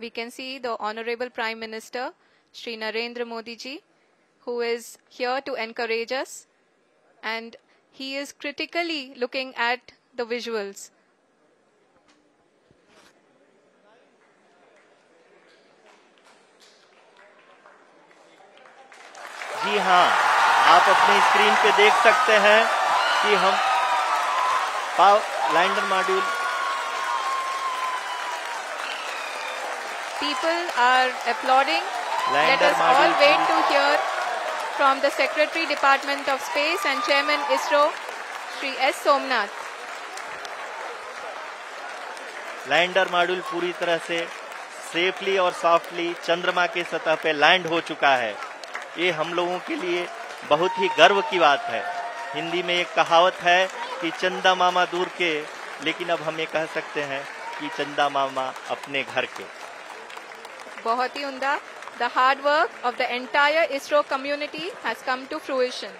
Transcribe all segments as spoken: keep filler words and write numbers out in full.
we can see the Honorable Prime Minister, Shri Narendra Modi ji, who is here to encourage us, and he is critically looking at the visuals. जी हाँ, आप अपने screen पे देख सकते हैं कि हम lander module People are applauding. Lander Let us all module wait to hear from the Secretary Department of Space and Chairman ISRO, Shri S. Somnath. Lander module पूरी तरह से सेफली और सॉफ्टली चंद्रमा के सतह पे लैंड हो चुका है। ये हम लोगों के लिए बहुत ही गर्व की बात है। हिंदी में एक कहावत है कि चंदा मामा दूर के, लेकिन अब हम ये कह सकते हैं कि चंदा मामा अपने घर के। बहुत ही उम्दा। The hard work of the entire ISRO community has come to fruition.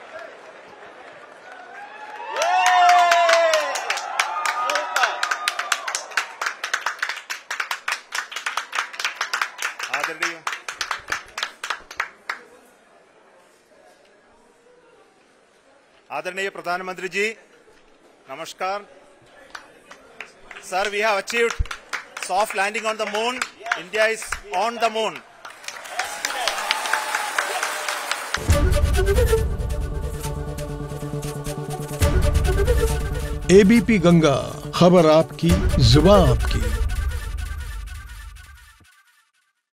आदरणीय आदरणीय प्रधानमंत्री जी, नमस्कार। Sir, we have achieved soft landing on the moon. India is on the moon. ABP Ganga, खबर आपकी, जुबान आपकी।